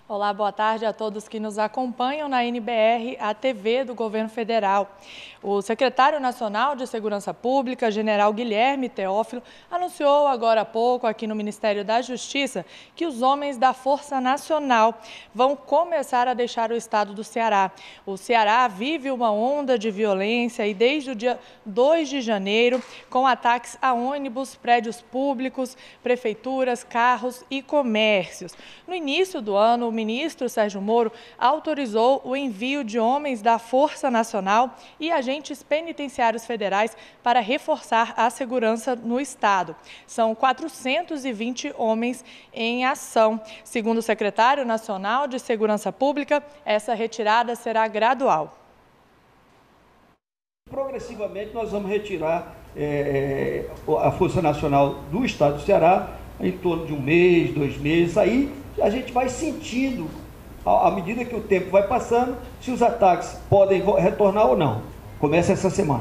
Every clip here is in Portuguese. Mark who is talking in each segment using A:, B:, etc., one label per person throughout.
A: Olá, boa tarde a todos que nos acompanham na NBR, a TV do Governo Federal. O secretário nacional de Segurança Pública, general Guilherme Teófilo, anunciou agora há pouco aqui no Ministério da Justiça que os homens da Força Nacional vão começar a deixar o estado do Ceará. O Ceará vive uma onda de violência e desde o dia 2 de janeiro, com ataques a ônibus, prédios públicos, prefeituras, carros e comércios. No início do ano, o ministro Sérgio Moro autorizou o envio de homens da Força Nacional e agentes penitenciários federais para reforçar a segurança no estado. São 420 homens em ação. Segundo o secretário nacional de Segurança Pública, essa retirada será gradual.
B: Progressivamente nós vamos retirar a Força Nacional do estado do Ceará em torno de 1 mês, 2 meses. Aí a gente vai sentindo, à medida que o tempo vai passando, se os ataques podem retornar ou não. Começa essa semana.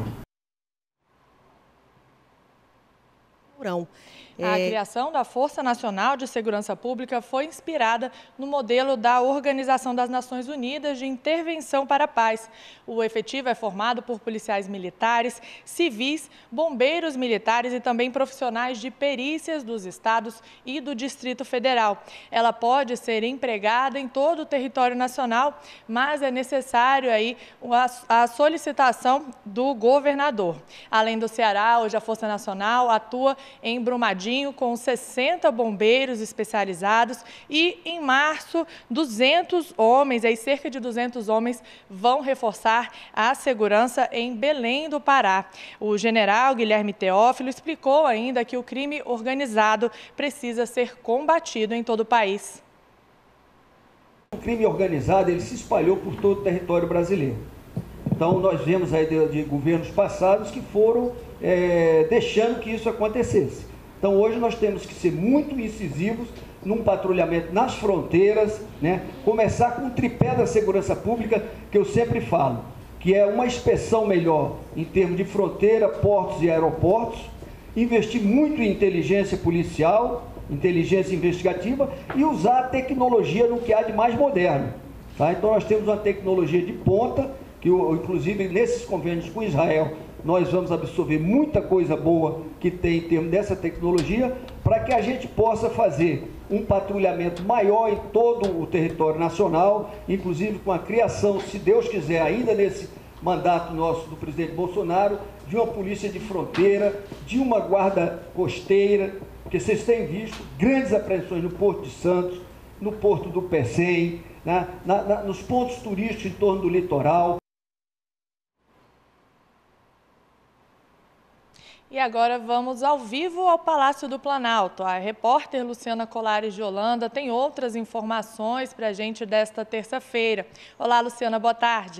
A: A criação da Força Nacional de Segurança Pública foi inspirada no modelo da Organização das Nações Unidas de Intervenção para a Paz. O efetivo é formado por policiais militares, civis, bombeiros militares e também profissionais de perícias dos estados e do Distrito Federal. Ela pode ser empregada em todo o território nacional, mas é necessário aí a solicitação do governador. Além do Ceará, hoje a Força Nacional atua em Brumadinho, com 60 bombeiros especializados e, em março, 200 homens, cerca de 200 homens, vão reforçar a segurança em Belém do Pará. O general Guilherme Teófilo explicou ainda que o crime organizado precisa ser combatido em todo o país.
B: O crime organizado ele se espalhou por todo o território brasileiro. Então, nós vemos aí de governos passados que foram deixando que isso acontecesse. Então, hoje nós temos que ser muito incisivos num patrulhamento nas fronteiras, né? Começar com o tripé da segurança pública, que eu sempre falo, que é uma inspeção melhor em termos de fronteira, portos e aeroportos, investir muito em inteligência policial, inteligência investigativa e usar a tecnologia no que há de mais moderno. Tá? Então, nós temos uma tecnologia de ponta, que inclusive nesses convênios com Israel, nós vamos absorver muita coisa boa que tem em termos dessa tecnologia para que a gente possa fazer um patrulhamento maior em todo o território nacional, inclusive com a criação, se Deus quiser, ainda nesse mandato nosso do presidente Bolsonaro, de uma polícia de fronteira, de uma guarda costeira, porque vocês têm visto grandes apreensões no Porto de Santos, no Porto do Pecém, né, nos pontos turísticos em torno do litoral.
A: E agora vamos ao vivo ao Palácio do Planalto. A repórter Luciana Colares de Holanda tem outras informações para a gente desta terça-feira. Olá, Luciana, boa tarde.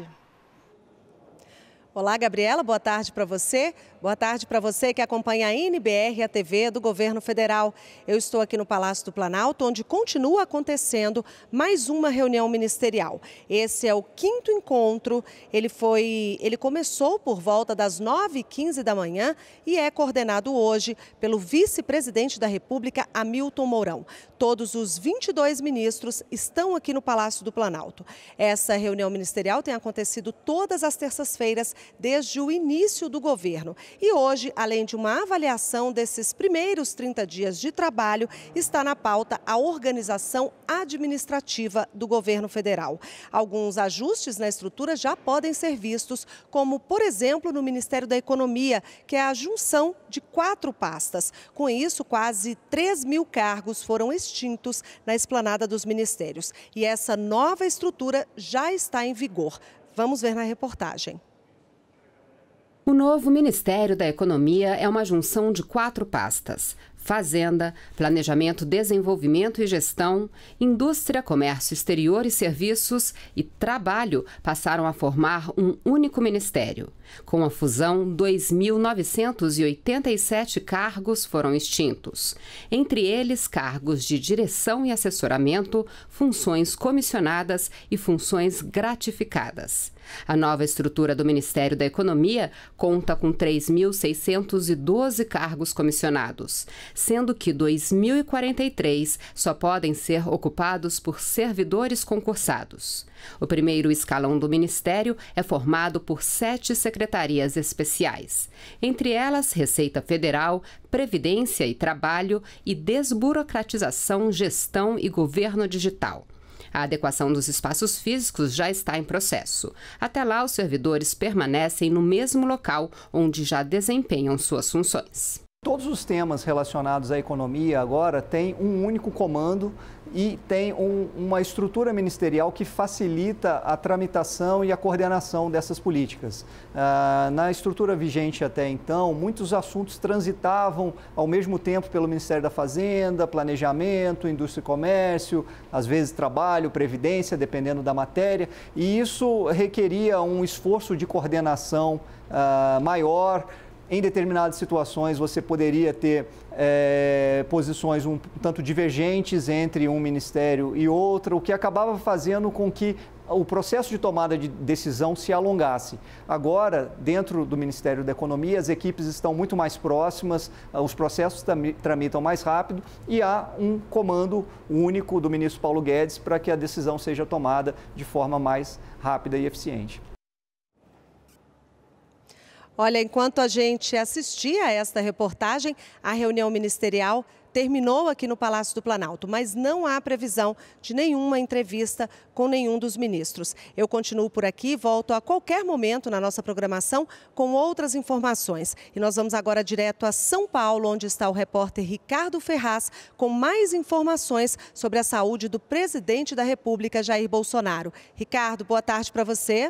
C: Olá, Gabriela, boa tarde para você. Boa tarde para você que acompanha a NBR, a TV do Governo Federal. Eu estou aqui no Palácio do Planalto, onde continua acontecendo mais uma reunião ministerial. Esse é o 5º encontro. Ele começou por volta das 9h15 da manhã e é coordenado hoje pelo vice-presidente da República, Hamilton Mourão. Todos os 22 ministros estão aqui no Palácio do Planalto. Essa reunião ministerial tem acontecido todas as terças-feiras desde o início do governo. E hoje, além de uma avaliação desses primeiros 30 dias de trabalho, está na pauta a organização administrativa do governo federal. Alguns ajustes na estrutura já podem ser vistos, como, por exemplo, no Ministério da Economia, que é a junção de 4 pastas. Com isso, quase 3.000 cargos foram extintos na esplanada dos ministérios. E essa nova estrutura já está em vigor. Vamos ver na reportagem.
D: O novo Ministério da Economia é uma junção de 4 pastas: Fazenda, Planejamento, Desenvolvimento e Gestão, Indústria, Comércio Exterior e Serviços e Trabalho passaram a formar um único ministério. Com a fusão, 2.987 cargos foram extintos. Entre eles, cargos de direção e assessoramento, funções comissionadas e funções gratificadas. A nova estrutura do Ministério da Economia conta com 3.612 cargos comissionados, sendo que 2.043 só podem ser ocupados por servidores concursados. O primeiro escalão do Ministério é formado por 7 secretarias especiais, entre elas Receita Federal, Previdência e Trabalho e Desburocratização, Gestão e Governo Digital. A adequação dos espaços físicos já está em processo. Até lá, os servidores permanecem no mesmo local onde já desempenham suas funções.
E: Todos os temas relacionados à economia agora têm um único comando e tem uma estrutura ministerial que facilita a tramitação e a coordenação dessas políticas. Na estrutura vigente até então, muitos assuntos transitavam ao mesmo tempo pelo Ministério da Fazenda, Planejamento, Indústria e Comércio, às vezes Trabalho, Previdência, dependendo da matéria, e isso requeria um esforço de coordenação maior. Em determinadas situações, você poderia ter posições um tanto divergentes entre um ministério e outro, o que acabava fazendo com que o processo de tomada de decisão se alongasse. Agora, dentro do Ministério da Economia, as equipes estão muito mais próximas, os processos tramitam mais rápido e há um comando único do ministro Paulo Guedes para que a decisão seja tomada de forma mais rápida e eficiente.
C: Olha, enquanto a gente assistia a esta reportagem, a reunião ministerial terminou aqui no Palácio do Planalto, mas não há previsão de nenhuma entrevista com nenhum dos ministros. Eu continuo por aqui e volto a qualquer momento na nossa programação com outras informações. E nós vamos agora direto a São Paulo, onde está o repórter Ricardo Ferraz, com mais informações sobre a saúde do presidente da República, Jair Bolsonaro. Ricardo, boa tarde para você.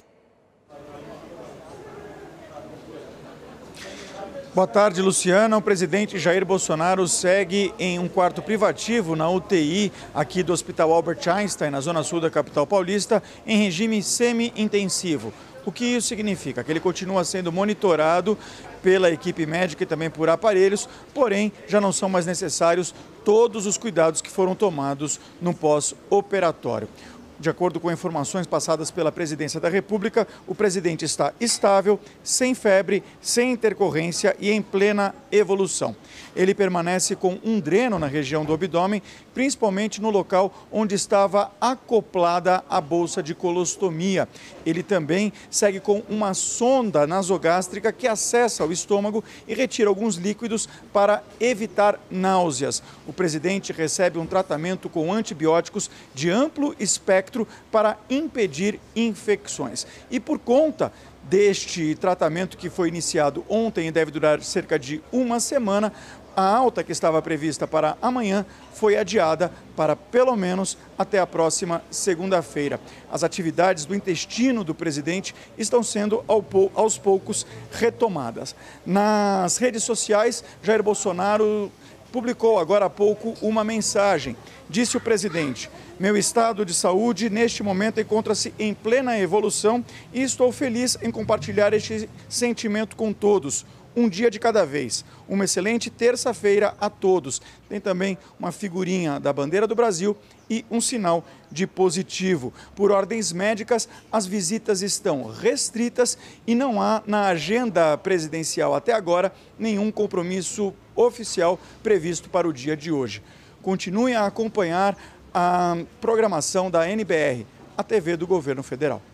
F: Boa tarde, Luciana. O presidente Jair Bolsonaro segue em um quarto privativo na UTI aqui do Hospital Albert Einstein, na zona sul da capital paulista, em regime semi-intensivo. O que isso significa? Que ele continua sendo monitorado pela equipe médica e também por aparelhos, porém já não são mais necessários todos os cuidados que foram tomados no pós-operatório. De acordo com informações passadas pela Presidência da República, o presidente está estável, sem febre, sem intercorrência e em plena evolução. Ele permanece com um dreno na região do abdômen, principalmente no local onde estava acoplada a bolsa de colostomia. Ele também segue com uma sonda nasogástrica que acessa o estômago e retira alguns líquidos para evitar náuseas. O presidente recebe um tratamento com antibióticos de amplo espectro para impedir infecções. E por conta deste tratamento que foi iniciado ontem e deve durar cerca de uma semana, a alta que estava prevista para amanhã foi adiada para pelo menos até a próxima segunda-feira. As atividades do intestino do presidente estão sendo aos poucos retomadas. Nas redes sociais, Jair Bolsonaro publicou agora há pouco uma mensagem. Disse o presidente: meu estado de saúde neste momento encontra-se em plena evolução e estou feliz em compartilhar este sentimento com todos. Um dia de cada vez. Uma excelente terça-feira a todos. Tem também uma figurinha da bandeira do Brasil e um sinal de positivo. Por ordens médicas, as visitas estão restritas e não há na agenda presidencial até agora nenhum compromisso oficial previsto para o dia de hoje. Continuem a acompanhar a programação da NBR, a TV do Governo Federal.